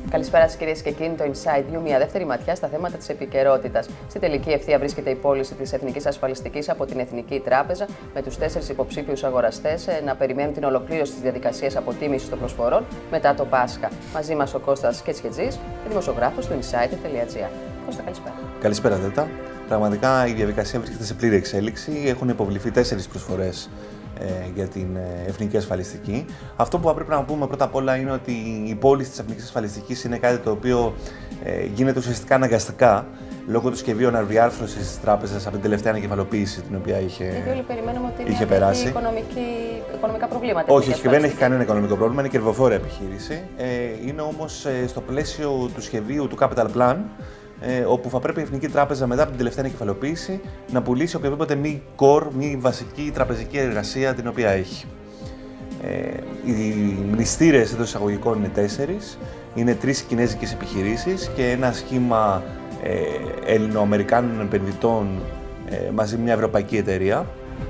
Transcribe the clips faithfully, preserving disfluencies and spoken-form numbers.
Καλησπέρα σας κυρίες και κύριοι. Το Inside You, μια δεύτερη ματιά στα θέματα της επικαιρότητας. Στη τελική ευθεία βρίσκεται η πώληση της Εθνικής Ασφαλιστικής από την Εθνική Τράπεζα, με τους τέσσερις υποψήφιους αγοραστές να περιμένουν την ολοκλήρωση της διαδικασίας αποτίμησης των προσφορών μετά το Πάσχα. Μαζί μας ο Κώστας Κετσχετζής, δημοσιογράφος του Insider τελεία gr. Κώστα, καλησπέρα. Καλησπέρα, Δέτα. Πραγματικά η διαδικασία βρίσκεται σε πλήρη εξέλιξη. Έχουν υποβληθεί τέσσερις προσφορές για την Εθνική Ασφαλιστική. Αυτό που πρέπει να πούμε πρώτα απ' όλα είναι ότι η πώληση της Εθνικής Ασφαλιστικής είναι κάτι το οποίο ε, γίνεται ουσιαστικά αναγκαστικά λόγω του σχεδίου αναδιάρθρωσης της τράπεζας από την τελευταία ανακεφαλοποίηση την οποία είχε, Γιατί όλοι περιμένουμε ότι είχε είναι περάσει. Οικονομική, οικονομικά προβλήματα. Όχι, όχι, δεν έχει κανένα οικονομικό πρόβλημα, είναι κερδοφόρα επιχείρηση. Ε, είναι όμως ε, στο πλαίσιο του σχεδίου του Capital Plan, Ε, όπου θα πρέπει η Εθνική Τράπεζα μετά από την τελευταία ανακεφαλοποίηση να πουλήσει οποιαδήποτε μη core, μη βασική τραπεζική εργασία την οποία έχει. Ε, οι μνηστήρες εντός εισαγωγικών είναι τέσσερις, είναι τρεις κινέζικες επιχειρήσεις και ένα σχήμα ε, Ελληνοαμερικάνων επενδυτών ε, μαζί με μια ευρωπαϊκή εταιρεία.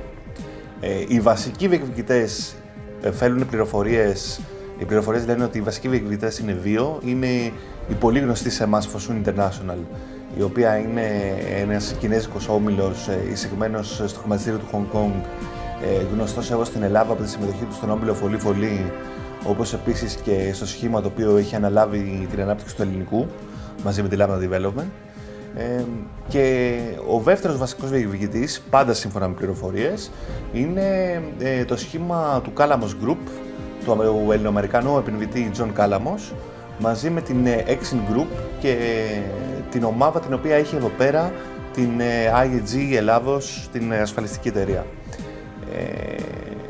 Ε, οι βασικοί διεκδικητές ε, φέρνουν πληροφορίες. Οι πληροφορίες λένε ότι οι βασικοί διεκδικητές είναι δύο. Είναι η πολύ γνωστή σε εμάς Fosun International, η οποία είναι ένας κινέζικος όμιλος εισηγμένος στο χρηματιστήριο του Hong Kong, γνωστός εγώ στην Ελλάδα από τη συμμετοχή του στον όμιλο Φωλή Φωλή, όπως επίσης και στο σχήμα το οποίο έχει αναλάβει την ανάπτυξη του ελληνικού μαζί με τη Lambda Development. Ε, και ο δεύτερος βασικός διεκδικητής, πάντα σύμφωνα με πληροφορίες, είναι ε, το σχήμα του Calamos Group, του Ελληνοαμερικανού επενδυτή John Calamos, μαζί με την Exim Group και την ομάδα την οποία έχει εδώ πέρα την άι έι τζι Ελλάδος, την ασφαλιστική εταιρεία. Ε,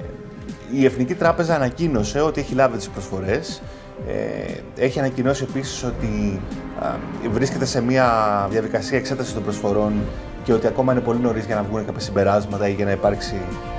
η Εθνική Τράπεζα ανακοίνωσε ότι έχει λάβει τις προσφορές. Ε, έχει ανακοινώσει επίσης ότι α, βρίσκεται σε μια διαδικασία εξέτασης των προσφορών και ότι ακόμα είναι πολύ νωρίς για να βγουν κάποια συμπεράσματα ή για να υπάρξει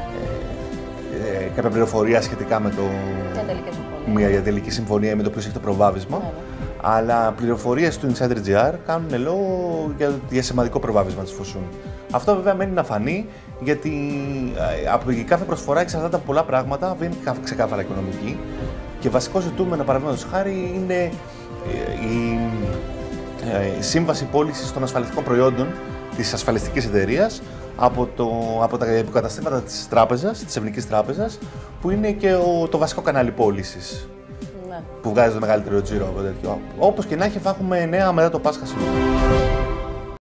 ε, ε, κάποια πληροφορία σχετικά με το... μια διατελική συμφωνία με το ποιος έχει το προβάδισμα. Ναι, ναι. Αλλά πληροφορίες του Insider τελεία τζι αρ κάνουν λόγο για, για σημαντικό προβάδισμα της Fosun. Αυτό βέβαια μένει να φανεί, γιατί από κάθε προσφορά εξαρτάται από πολλά πράγματα, δεν είναι ξεκάθαρα οικονομική. Και βασικό ζητούμενο, παραδείγματος χάρη, είναι η, η σύμβαση πώλησης των ασφαλιστικών προϊόντων της ασφαλιστικής εταιρείας από, το, από τα υποκαταστήματα της τράπεζας, της Εθνικής Τράπεζας, που είναι και ο, το βασικό κανάλι πώλησης, ναι, που βγάζει το μεγαλύτερο τζίρο από τέτοιο. Όπως και να έχει, θα έχουμε νέα μετά το Πάσχα σήμερα.